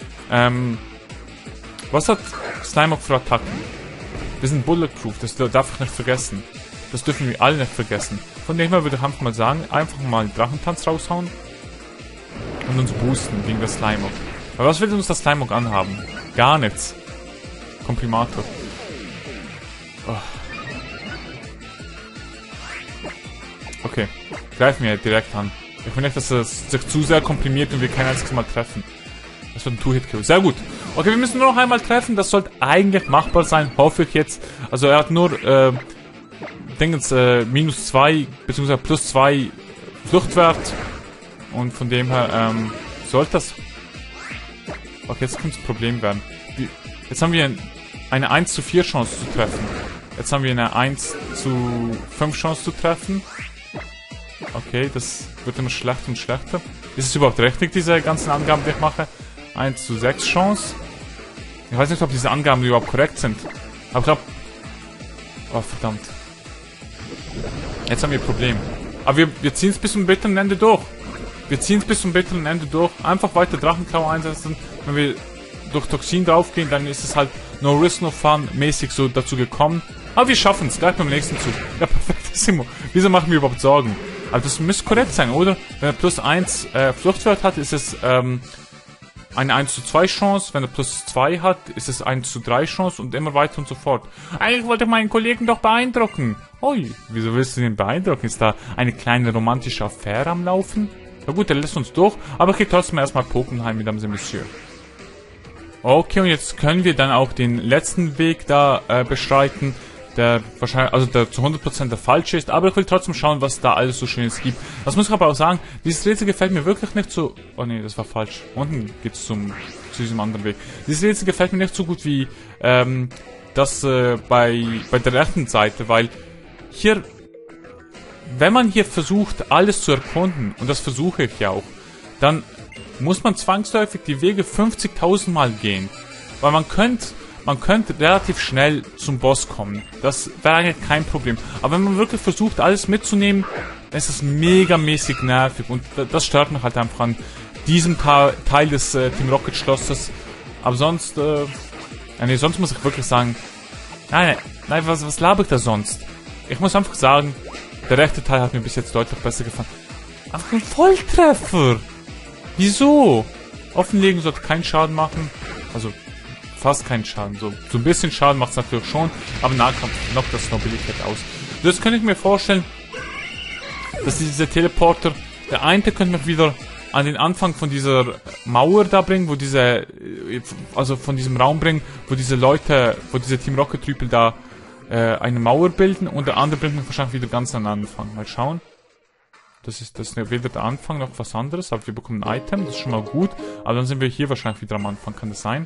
Was hat Slimeock für Attacken? Wir sind bulletproof, das darf ich nicht vergessen. Das dürfen wir alle nicht vergessen. Von dem her würde ich einfach mal sagen, einfach mal Drachentanz raushauen und uns boosten gegen das Slimeock. Aber was will uns das Slimeock anhaben? Gar nichts. Komprimator. Oh. Okay, greifen wir direkt an. Ich will nicht, dass es sich zu sehr komprimiert und wir kein einziges Mal treffen. Das wird ein Two-Hit-Kill. Sehr gut. Okay, wir müssen nur noch einmal treffen. Das sollte eigentlich machbar sein, hoffe ich jetzt. Also er hat nur, Dingens, minus 2, beziehungsweise plus 2 Fluchtwert. Und von dem her, sollte das... Okay, jetzt könnte es ein Problem werden. Jetzt haben wir eine 1 zu 4 Chance zu treffen. Jetzt haben wir eine 1 zu 5 Chance zu treffen. Okay, das wird immer schlechter und schlechter. Ist es überhaupt richtig, diese ganzen Angaben, die ich mache? 1 zu 6 Chance. Ich weiß nicht, ob diese Angaben überhaupt korrekt sind. Aber ich glaube... Oh, verdammt. Jetzt haben wir ein Problem. Aber wir ziehen es bis zum bitteren Ende durch. Wir ziehen es bis zum bitteren Ende durch. Einfach weiter Drachenklaue einsetzen. Wenn wir durch Toxin draufgehen, dann ist es halt no risk, no fun mäßig so dazu gekommen. Aber wir schaffen es. Gleich beim nächsten Zug. Ja, perfekt. Wieso machen wir überhaupt Sorgen? Aber das müsste korrekt sein, oder? Wenn er plus 1 Fluchtwert hat, ist es eine 1 zu 2 Chance. Wenn er plus 2 hat, ist es 1 zu 3 Chance und immer weiter und so fort. Eigentlich wollte ich meinen Kollegen doch beeindrucken. Ui, wieso willst du ihn beeindrucken? Ist da eine kleine romantische Affäre am Laufen? Na gut, der lässt uns durch, aber ich gehe trotzdem erstmal Pokémon heim, Mesdames et Messieurs. Okay, und jetzt können wir dann auch den letzten Weg da beschreiten, der wahrscheinlich, also der zu 100% der falsche ist, aber ich will trotzdem schauen, was da alles so Schönes gibt. Das muss ich aber auch sagen, dieses Rätsel gefällt mir wirklich nicht so... Oh nee, das war falsch. Unten geht's zu diesem anderen Weg. Dieses Rätsel gefällt mir nicht so gut wie das bei der rechten Seite, weil hier... Wenn man hier versucht, alles zu erkunden, und das versuche ich ja auch, dann muss man zwangsläufig die Wege 50.000 Mal gehen. Weil man könnte relativ schnell zum Boss kommen. Das wäre eigentlich kein Problem. Aber wenn man wirklich versucht, alles mitzunehmen, dann ist das megamäßig nervig. Und das stört mich halt einfach an diesem Teil des Team Rocket Schlosses. Aber sonst, nee, sonst muss ich wirklich sagen, nein, was laber ich da sonst? Ich muss einfach sagen, der rechte Teil hat mir bis jetzt deutlich besser gefallen. Einfach ein Volltreffer! Wieso? Offenlegen sollte keinen Schaden machen. Also, fast keinen Schaden. So ein bisschen Schaden macht es natürlich schon, aber Nahkampf knockt das Nobilität aus. Das könnte ich mir vorstellen, dass diese Teleporter, der eine könnte mich wieder an den Anfang von dieser Mauer da bringen, wo also von diesem Raum bringen, wo diese Leute, wo diese Team Rocket Triple da eine Mauer bilden, und der andere bringt mich wahrscheinlich wieder ganz an den Anfang. Mal schauen. Das ist weder der Anfang noch was anderes, aber wir bekommen ein Item, das ist schon mal gut. Aber dann sind wir hier wahrscheinlich wieder am Anfang, kann das sein?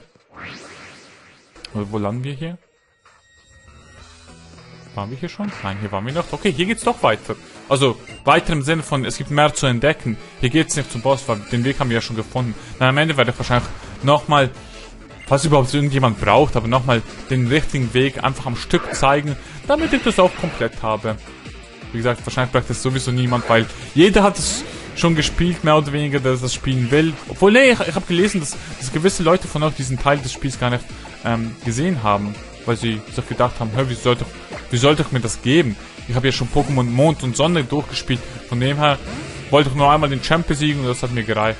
Oder wo landen wir hier? Waren wir hier schon? Nein, hier waren wir noch. Okay, hier geht's doch weiter. Also, weiter im Sinne von, es gibt mehr zu entdecken. Hier geht's nicht zum Boss, weil den Weg haben wir ja schon gefunden. Dann am Ende werde ich wahrscheinlich nochmal, falls überhaupt irgendjemand braucht, aber nochmal den richtigen Weg einfach am Stück zeigen, damit ich das auch komplett habe. Wie gesagt, wahrscheinlich braucht das sowieso niemand, weil jeder hat es schon gespielt, mehr oder weniger, der das spielen will. Obwohl, nee, ich habe gelesen, dass gewisse Leute von euch diesen Teil des Spiels gar nicht gesehen haben, weil sie sich gedacht haben, wie sollte ich mir das geben? Ich habe ja schon Pokémon Mond und Sonne durchgespielt, von dem her wollte ich nur einmal den Champ besiegen und das hat mir gereicht.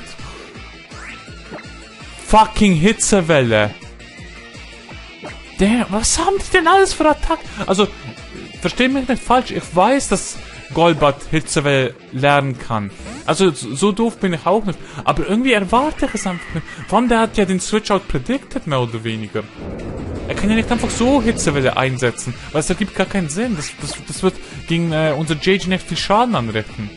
Fucking Hitzewelle! Was haben die denn alles für Attacken? Also, versteht mich nicht falsch, ich weiß, dass Golbat Hitzewelle lernen kann. Also, so doof bin ich auch nicht. Aber irgendwie erwarte ich es einfach nicht. Vor allem, der hat ja den Switch-Out predicted, mehr oder weniger. Er kann ja nicht einfach so Hitzewelle einsetzen, weil es ergibt gar keinen Sinn. Das wird gegen unser JJ nicht viel Schaden anrichten.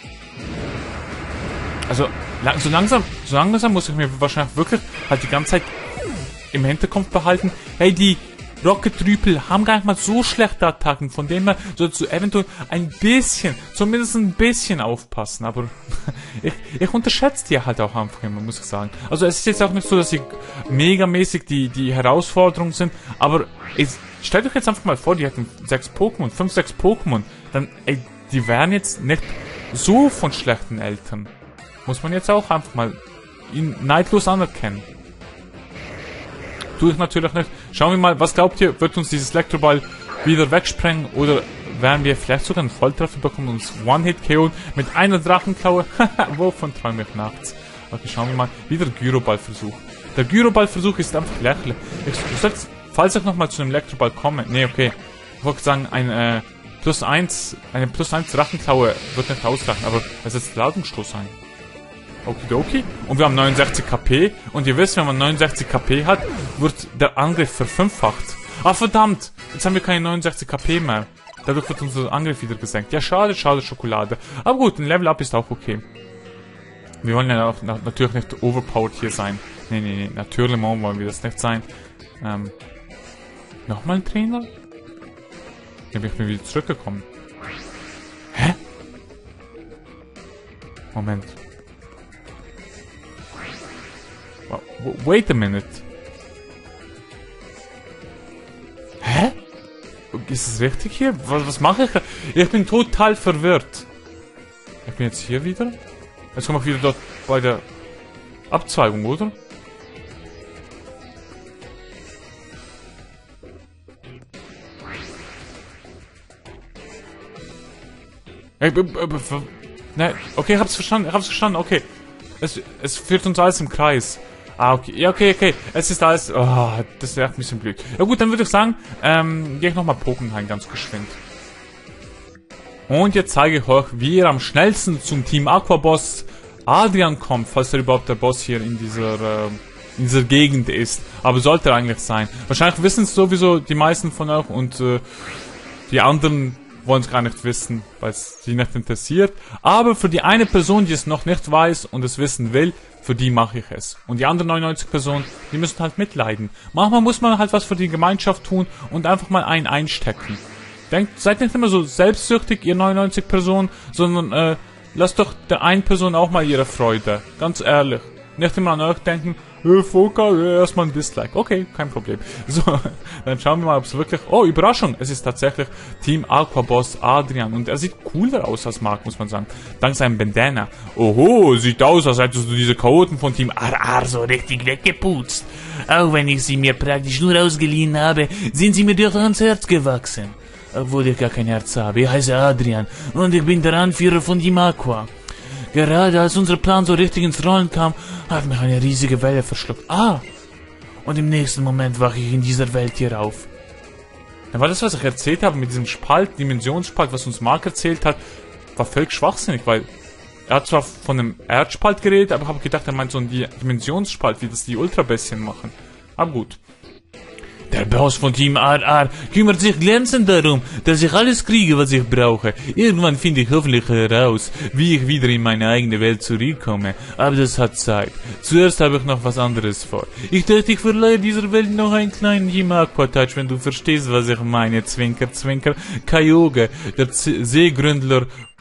Also, so langsam muss ich mir wahrscheinlich wirklich halt die ganze Zeit im Hinterkopf behalten, hey, die Rocket-Rüpel haben gar nicht mal so schlechte Attacken, von denen man solltest du eventuell ein bisschen, zumindest ein bisschen aufpassen, aber ich unterschätze die halt auch einfach immer, muss ich sagen. Also es ist jetzt auch nicht so, dass sie megamäßig die Herausforderungen sind, aber stellt euch jetzt einfach mal vor, die hätten 5, 6 Pokémon, dann, die wären jetzt nicht so von schlechten Eltern. Muss man jetzt auch einfach mal neidlos anerkennen. Tue ich natürlich nicht. Schauen wir mal, was glaubt ihr, wird uns dieses Elektroball wieder wegsprengen oder werden wir vielleicht sogar einen Volltreffer bekommen und uns One-Hit-KO mit einer Drachenklaue? Wovon träume ich nachts? Okay, schauen wir mal. Wieder Gyroball-Versuch. Der Gyroball-Versuch ist einfach lächerlich. Falls ich nochmal zu einem Elektroball komme, nee, okay. Ich wollte sagen, eine plus 1 Drachenklaue wird nicht ausreichen, aber es ist Ladungsstoß ein. Okidoki. Und wir haben 69 KP. Und ihr wisst, wenn man 69 KP hat, wird der Angriff verfünffacht. Ah, verdammt! Jetzt haben wir keine 69 KP mehr. Dadurch wird unser Angriff wieder gesenkt. Ja, schade, Schokolade. Aber gut, ein Level-Up ist auch okay. Wir wollen ja auch natürlich nicht overpowered hier sein. Nee, natürlich wollen wir das nicht sein. Nochmal ein Trainer? Dann bin ich mir wieder zurückgekommen. Hä? Moment. Wait a minute. Hä? Ist es richtig hier? Was mache ich? Ich bin total verwirrt. Ich bin jetzt hier wieder. Jetzt komme ich wieder dort bei der Abzweigung, oder? Nein, okay, ich hab's verstanden, okay. Es führt uns alles im Kreis. Ah, okay. Ja, okay. Es ist alles... Oh, das ist echt ein bisschen blöd. Ja gut, dann würde ich sagen, gehe ich nochmal Pokémon ganz geschwind. Und jetzt zeige ich euch, wie ihr am schnellsten zum Team Aquaboss Adrian kommt, falls er überhaupt der Boss hier in dieser Gegend ist. Aber sollte er eigentlich sein. Wahrscheinlich wissen es sowieso die meisten von euch und die anderen wollen es gar nicht wissen, weil es sie nicht interessiert. Aber für die eine Person, die es noch nicht weiß und es wissen will, für die mache ich es. Und die anderen 99 Personen, die müssen halt mitleiden. Manchmal muss man halt was für die Gemeinschaft tun und einfach mal einen einstecken. Seid nicht immer so selbstsüchtig, ihr 99 Personen, sondern lasst doch der einen Person auch mal ihre Freude. Ganz ehrlich. Nicht immer an euch denken, Foka, erstmal ein Dislike. Okay, kein Problem. So, dann schauen wir mal, ob es wirklich... Oh, Überraschung! Es ist tatsächlich Team Aquaboss Adrian. Und er sieht cooler aus als Mark, muss man sagen. Dank seinem Bandana. Oho, sieht aus, als hättest du diese Chaoten von Team RR so richtig weggeputzt. Auch wenn ich sie mir praktisch nur ausgeliehen habe, sind sie mir durch ans Herz gewachsen. Obwohl ich gar kein Herz habe. Ich heiße Adrian und ich bin der Anführer von Team Aqua. Gerade als unser Plan so richtig ins Rollen kam, hat mich eine riesige Welle verschluckt. Ah! Und im nächsten Moment wache ich in dieser Welt hier auf. Ja, weil das, was ich erzählt habe mit diesem Spalt, Dimensionsspalt, was uns Mark erzählt hat, war völlig schwachsinnig, weil er hat zwar von einem Erdspalt geredet, aber ich habe gedacht, er meint so einen Dimensionsspalt, wie das die Ultrabässchen machen. Aber gut. Der Boss von Team RR kümmert sich glänzend darum, dass ich alles kriege, was ich brauche. Irgendwann finde ich hoffentlich heraus, wie ich wieder in meine eigene Welt zurückkomme. Aber das hat Zeit. Zuerst habe ich noch was anderes vor. Ich dachte, ich verleihe dieser Welt noch einen kleinen Team Aqua Touch, wenn du verstehst, was ich meine. Zwinker, Zwinker. Kyogre, der Seegründler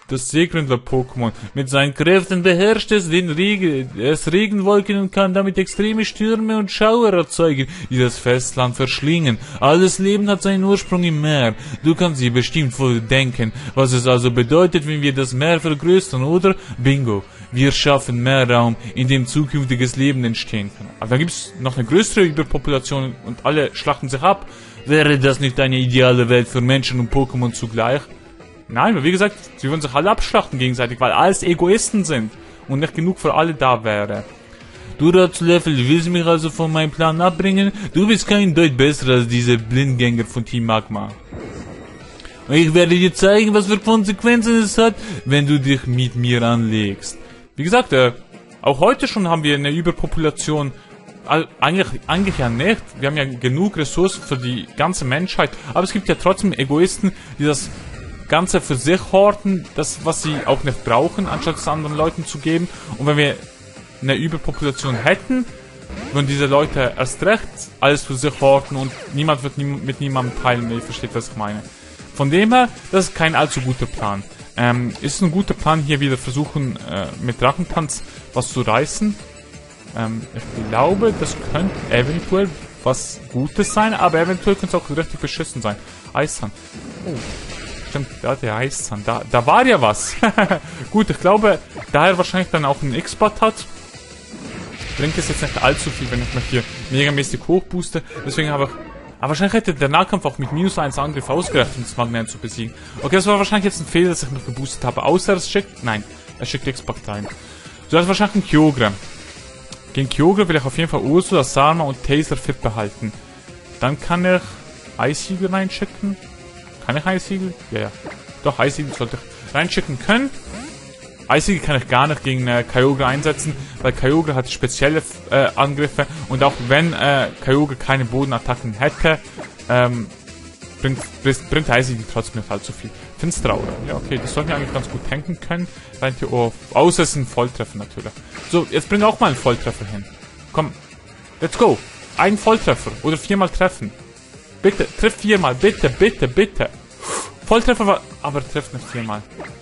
das Seegründler-Pokémon. Mit seinen Kräften beherrscht es es Regenwolken und kann damit extreme Stürme und Schauer erzeugen, die das Festland verschlingen. Alles Leben hat seinen Ursprung im Meer. Du kannst dir bestimmt wohl denken, was es also bedeutet, wenn wir das Meer vergrößern, oder? Bingo. Wir schaffen Meerraum, in dem zukünftiges Leben entstehen kann. Aber dann gibt's noch eine größere Überpopulation und alle schlachten sich ab. Wäre das nicht eine ideale Welt für Menschen und Pokémon zugleich? Nein, weil wie gesagt, sie würden sich alle abschlachten gegenseitig, weil alles Egoisten sind und nicht genug für alle da wäre. Du Ratzlöffel, willst mich also von meinem Plan abbringen? Du bist kein Deut besser als diese Blindgänger von Team Magma. Und ich werde dir zeigen, was für Konsequenzen es hat, wenn du dich mit mir anlegst. Wie gesagt, auch heute schon haben wir eine Überpopulation. Eigentlich ja nicht. Wir haben ja genug Ressourcen für die ganze Menschheit. Aber es gibt ja trotzdem Egoisten, die das Ganze für sich horten, das, was sie auch nicht brauchen, anstatt es anderen Leuten zu geben. Und wenn wir eine Überpopulation hätten, würden diese Leute erst recht alles für sich horten und niemand wird mit niemandem teilen. Ihr versteht, was ich meine. Von dem her, das ist kein allzu guter Plan. Ist ein guter Plan, hier wieder versuchen, mit Drachentanz was zu reißen. Ich glaube, das könnte eventuell was Gutes sein, aber eventuell könnte es auch richtig beschissen sein. Eishahn. Oh, stimmt, da der Eishahn. Da war ja was. Gut, ich glaube, da er wahrscheinlich dann auch einen X-Bot hat, bringt es jetzt nicht allzu viel, wenn ich mich hier megamäßig hochbooste. Deswegen habe ich... Aber wahrscheinlich hätte der Nahkampf auch mit -1 Angriff ausgereicht, um das Magnet zu besiegen. Okay, das war wahrscheinlich jetzt ein Fehler, dass ich mich geboostet habe. Außer es schickt... Nein, er schickt X-Bot rein. So, hast wahrscheinlich einen Kyogre. Gegen Kyogre will ich auf jeden Fall Ursula, Sarma und Taser fit behalten. Dann kann ich Eisiegel reinschicken. Kann ich Eisiegel? Ja. Doch, Eisiegel sollte ich reinschicken können. Eisiegel kann ich gar nicht gegen Kyogre einsetzen, weil Kyogre hat spezielle Angriffe. Und auch wenn Kyogre keine Bodenattacken hätte, bringt Eisiegel trotzdem nicht allzu viel. Finsterauge. Ja, okay, das sollten wir eigentlich ganz gut tanken können. Außer es ist ein Volltreffer natürlich. So, jetzt bring auch mal einen Volltreffer hin. Komm, let's go. Einen Volltreffer. Oder 4-mal treffen. Bitte, triff 4-mal. Bitte, bitte, bitte. Volltreffer war... Aber er trifft nicht 4-mal.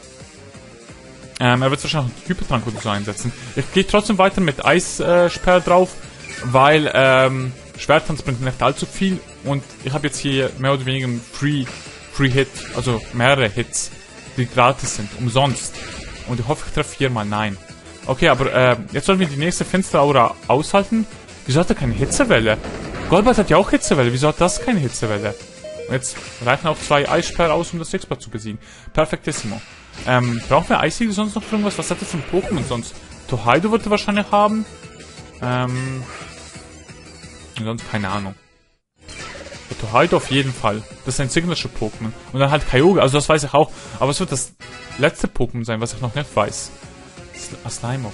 Er wird wahrscheinlich einen Hypertrank oder so einsetzen. Ich gehe trotzdem weiter mit Eissperr drauf, weil Schwerttanz bringt nicht allzu viel. Und ich habe jetzt hier mehr oder weniger einen Free-Hit, also mehrere Hits, die gratis sind, umsonst. Und ich hoffe, ich treffe 4-mal. Nein. Okay, aber jetzt sollten wir die nächste Finsteraura aushalten. Wieso hat er keine Hitzewelle? Golbat hat ja auch Hitzewelle. Wieso hat das keine Hitzewelle? Und jetzt reichen auch 2 Eissperr aus, um das X-Bot zu besiegen. Perfektissimo. Brauchen wir Eisiegel sonst noch für irgendwas? Was hat er für ein Pokémon sonst? Tohaido wird er wahrscheinlich haben. Sonst keine Ahnung. Tohaido auf jeden Fall. Das ist ein Signature-Pokémon. Und dann halt Kyogre, also das weiß ich auch. Aber es wird das letzte Pokémon sein, was ich noch nicht weiß. Slimeock.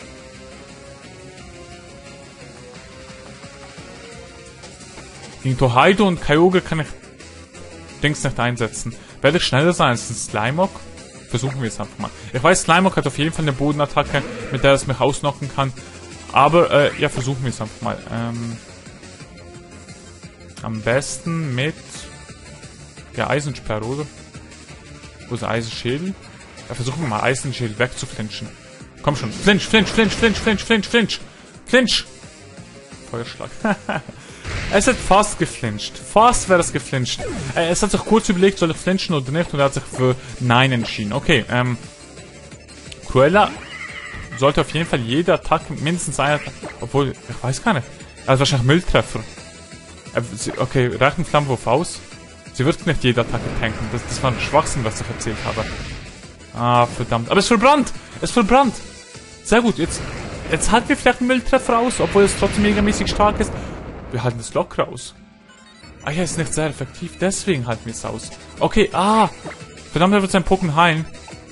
Gegen Tohaido und Kyogre kann ich Dings nicht einsetzen. Werde ich schneller sein als ein Slimeock? Versuchen wir es einfach mal. Ich weiß, Slimeock hat auf jeden Fall eine Bodenattacke, mit der es mich ausnocken kann. Aber, ja, versuchen wir es einfach mal. Am besten mit der Eisensperre, oder? Wo ist der Eisenschädel? Ja, versuchen wir mal Eisenschädel wegzuflinchen. Komm schon. Flinch, flinch, flinch, flinch, flinch, flinch, flinch. Flinch! Feuerschlag. Es hat fast geflincht. Fast wäre es geflincht. Es hat sich kurz überlegt, soll ich flinchen oder nicht, und er hat sich für Nein entschieden. Okay, Cruella sollte auf jeden Fall jede Attacke mindestens eine... Obwohl, ich weiß gar nicht. Also wahrscheinlich Mülltreffer. Okay, reicht ein Flammenwurf aus? Sie wird nicht jede Attacke tanken. Das war ein Schwachsinn, was ich erzählt habe. Ah, verdammt. Aber es ist verbrannt! Es ist verbrannt! Sehr gut, jetzt halten wir vielleicht einen Mülltreffer aus, obwohl es trotzdem megamäßig stark ist. Wir halten es locker aus. Ah ja, ist nicht sehr effektiv, deswegen halten wir es aus. Okay, verdammt, er wird sein Pokémon heilen.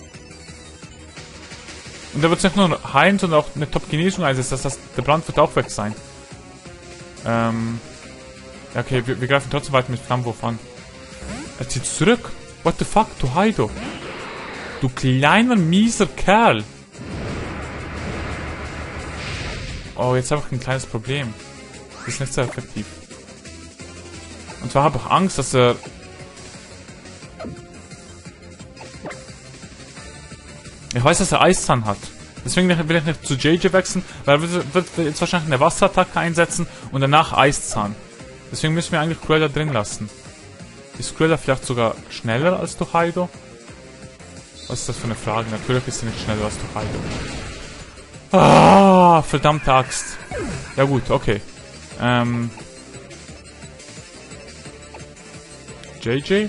Und er wird nicht nur heilen, sondern auch eine Top-Genesung einsetzen. Das heißt, der Brand wird auch weg sein. Okay, wir greifen trotzdem weiter mit Flammenwurf an. Er zieht zurück. What the fuck, Tohaido? Du kleiner, mieser Kerl. Oh, jetzt habe ich ein kleines Problem. Das ist nicht sehr effektiv. Und zwar habe ich Angst, dass er... Ich weiß, dass er Eiszahn hat. Deswegen will ich nicht zu JJ wechseln, weil er wird jetzt wahrscheinlich eine Wasserattacke einsetzen und danach Eiszahn. Deswegen müssen wir eigentlich Cruella drin lassen. Ist Cruella vielleicht sogar schneller als Togedro? Was ist das für eine Frage? Natürlich ist sie nicht schneller als Togedro. Ah, verdammte Axt. Ja gut, okay. JJ?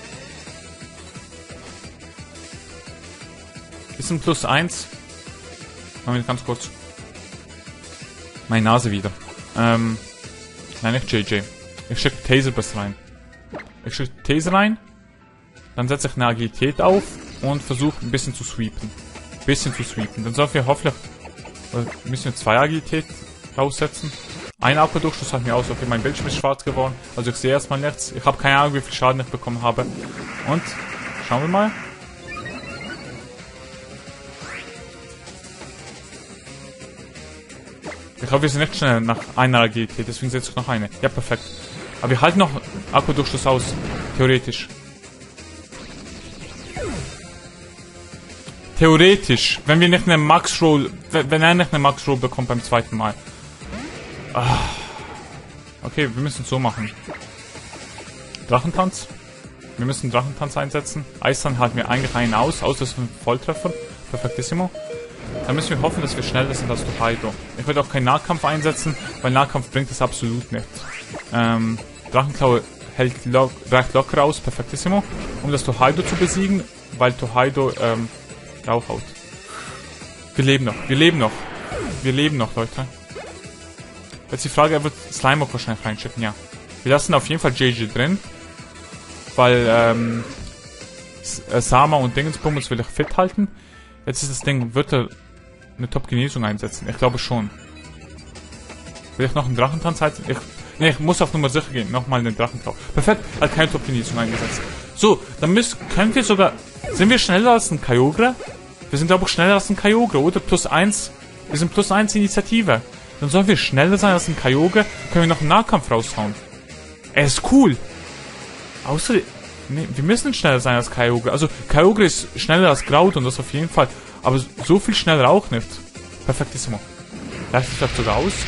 Ist ein +1. Machen wir ganz kurz. Meine Nase wieder. Nein, nicht JJ. Ich schicke Taser bis rein. Ich schicke Taser rein. Dann setze ich eine Agilität auf und versuche ein bisschen zu sweepen. Dann sollen wir hoffentlich... müssen wir 2 Agilität raussetzen. Ein Akkudurchschuss hat mir aus. Okay, mein Bildschirm ist schwarz geworden. Also ich sehe erstmal nichts. Ich habe keine Ahnung, wie viel Schaden ich bekommen habe. Und schauen wir mal. Ich glaube, wir sind nicht schnell nach einer Agilität, deswegen setze ich noch eine. Ja, perfekt. Aber wir halten noch Akkudurchschuss aus. Theoretisch. Theoretisch. Wenn wir nicht eine Max-Roll... Wenn er nicht eine Max-Roll bekommt beim zweiten Mal. Ah. Okay, wir müssen es so machen. Drachentanz. Wir müssen Drachentanz einsetzen. Eiszahn halten wir eigentlich einen aus. Außer es ist ein Volltreffer. Perfektissimo. Dann müssen wir hoffen, dass wir schneller sind als Togedro. Ich würde auch keinen Nahkampf einsetzen, weil Nahkampf bringt es absolut nicht. Drachenklaue hält recht locker aus, perfektissimo, um das Togedro zu besiegen, weil Togedro draufhaut. Wir leben noch, Leute. Jetzt die Frage, er wird Slime auch wahrscheinlich reinschicken, ja. Wir lassen auf jeden Fall JJ drin, weil Sama und Dingensbummels will ich fit halten. Jetzt ist das Ding, wird er eine Top-Genesung einsetzen? Ich glaube schon. Will ich noch einen Drachentanz einsetzen? Ich muss auf Nummer sicher gehen. Nochmal einen Drachentanz. Perfekt, hat keine Top-Genesung eingesetzt. So, dann können wir sogar... Sind wir schneller als ein Kyogre? Wir sind, glaube ich, schneller als ein Kyogre, oder? +1. Wir sind +1 Initiative. Dann sollen wir schneller sein als ein Kyogre, können wir noch einen Nahkampf raushauen. Er ist cool. Außer... Nee, wir müssen schneller sein als Kyogre. Also, Kyogre ist schneller als Groudon, das auf jeden Fall. Aber so viel schneller auch nicht. Perfektissimo. Leicht vielleicht sogar aus.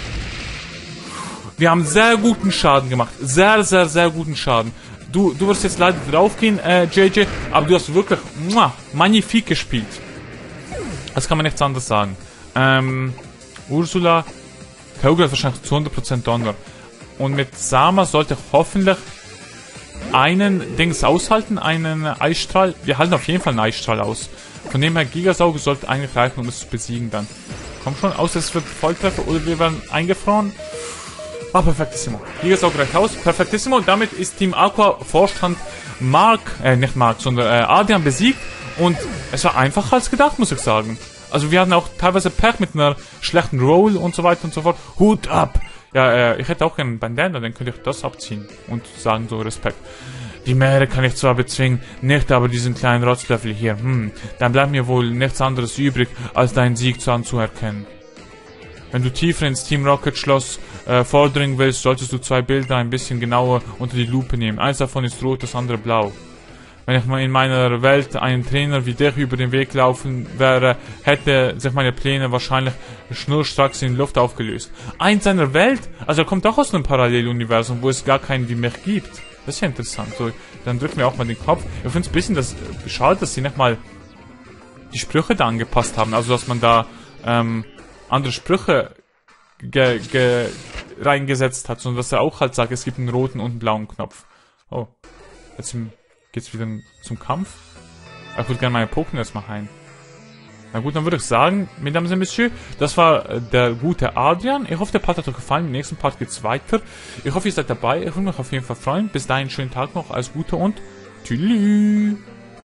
Wir haben sehr guten Schaden gemacht. Sehr, sehr, sehr guten Schaden. Du wirst jetzt leider draufgehen, JJ, aber du hast wirklich magnifik gespielt. Das kann man nichts anderes sagen. Ursula, Kyogre hat wahrscheinlich zu 100% Donner. Und mit Sama sollte hoffentlich einen Dings aushalten, einen Eisstrahl. Wir halten auf jeden Fall einen Eisstrahl aus. Von dem her, Gigasauger sollte eigentlich reichen, um es zu besiegen dann. Komm schon, außer es wird Volltreffer oder wir werden eingefroren. Ah, perfektissimo. Gigasauger reicht aus. Perfektissimo. Damit ist Team Aqua Vorstand nicht Mark, sondern Adrian besiegt. Und es war einfacher als gedacht, muss ich sagen. Also wir hatten auch teilweise Pech mit einer schlechten Roll und so weiter und so fort. Hut ab! Ja, ich hätte auch gerne einen Bandana, dann könnte ich das abziehen und sagen so Respekt. Die Meere kann ich zwar bezwingen, nicht aber diesen kleinen Rotzlöffel hier. Dann bleibt mir wohl nichts anderes übrig, als deinen Sieg anzuerkennen. Wenn du tiefer ins Team Rocket Schloss vordringen willst, solltest du 2 Bilder ein bisschen genauer unter die Lupe nehmen. Eins davon ist rot, das andere blau. Wenn ich mal in meiner Welt einen Trainer wie dich über den Weg laufen wäre, hätte sich meine Pläne wahrscheinlich schnurstracks in die Luft aufgelöst. Ein seiner Welt? Also er kommt doch aus einem Paralleluniversum, wo es gar keinen wie mich gibt. Das ist ja interessant. So, dann drücken wir auch mal den Kopf. Ich finde es ein bisschen schade, dass sie nicht mal die Sprüche da angepasst haben. Also dass man da andere Sprüche reingesetzt hat, sondern dass er auch halt sagt, es gibt einen roten und einen blauen Knopf. Oh, jetzt geht's wieder zum Kampf? Ich würde gerne meine Pokémon erstmal heilen. Na gut, dann würde ich sagen, Mesdames et Messieurs, das war der gute Adrian. Ich hoffe, der Part hat euch gefallen. Im nächsten Part geht's weiter. Ich hoffe, ihr seid dabei. Ich würde mich auf jeden Fall freuen. Bis dahin, schönen Tag noch. Alles Gute und tschüss.